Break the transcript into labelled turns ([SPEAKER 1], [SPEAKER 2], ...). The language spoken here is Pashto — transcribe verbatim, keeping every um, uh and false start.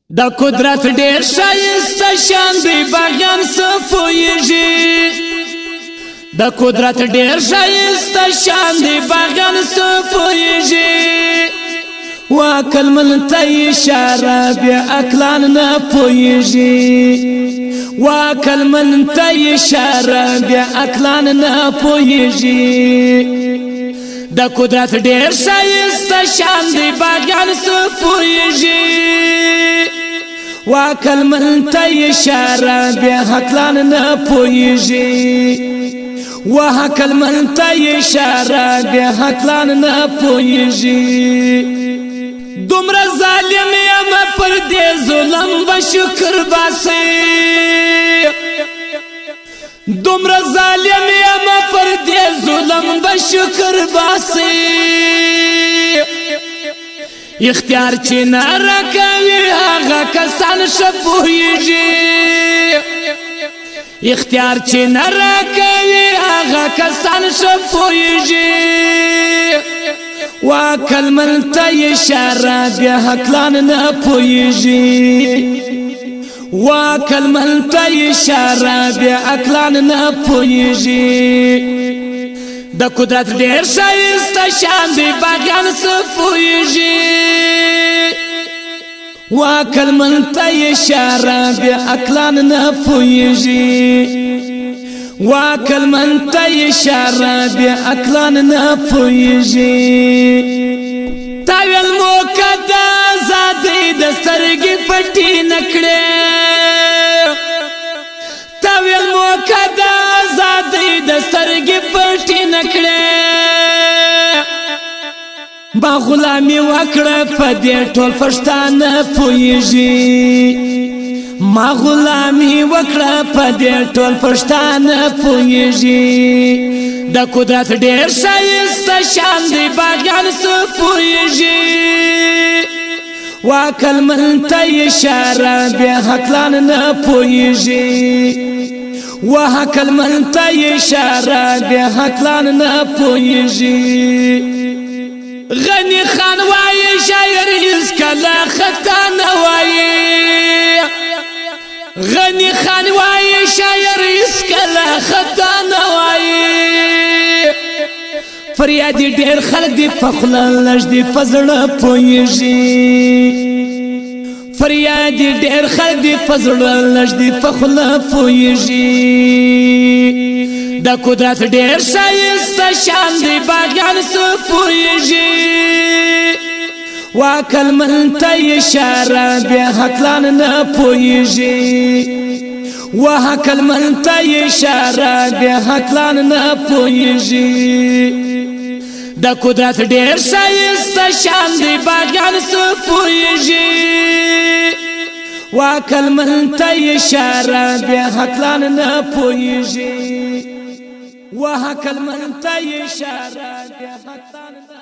[SPEAKER 1] دا قدرت ډیر شایسته شان دی باغیان صفویږي دا قدرت ډیر شایسته شان دی باغیان صفویږي واکل من ته اشاره بیا عقلان نه پویږي واکل من ته اشاره بیا عقلان نه پویږي دا قدرت ډیر شایسته شان دی باغیان صفویږي واکل من ته اشاره بیا عقلان نه پویږي واکل من ته اشاره بیا عقلان نه پویږي دومره ظالم یم پر دې ظلم به شکر باسي دومره ظالم یم پر دې ظلم به شکر باسي اختیار چې نه راکوي هغه کسان ښه پوهېږي اختیار چې نه راکوي هغه کسان ښه پوهېږي واکل من ته اشاره بیا عقلان نه پوهېږي واکل من ته اشاره بیا عقلان نه پوهېږي دا قدرت ډیر شایسته شان دی باغیان صفویږي واکل من ته اشاره بیا عقلان نه پوهېږي واکل من ته اشاره بیا عقلان نه پوهېږي تا ویل مو که د ازادۍ د سترګې پټې نه کړې تا ویل مو که د ازادۍ د سترګې پټې نه کړې ما غلامي وکړه په دې ټول پښتانه پوهېږي ما غلامي وکړه په دې ټول پښتانه پوهېږي دا قدرت ډېر ښایسته شان دی باغیان صفویږي واکل من ته اشاره بیا عقلان نه پوهېږي واکل من ته اشاره بیا عقلان نه پوهېږي غني خان وایي شاعر هیڅکله خطا نه وایي غني خان وایي شاعر هیڅکله خطا نه وایي فریاد ډېر خلک دي په خوله لږ دي په زړه پوهېږي فریاد ډېر خلک دي په زړه لږ دي په خوله پوهېږي دا قدرت ډېر ښایسته شان دی باغیان صفویږي واکل من ته اشاره بیا عقلان نه پوهېږي واکل من ته اشاره بیا عقلان نه پوهېږي دا قدرت ډېر ښایسته شان دی باغیان صفویږي واکل من ته اشاره بیا عقلان نه پوهېږي واکل من ته اشاره بیا عقلان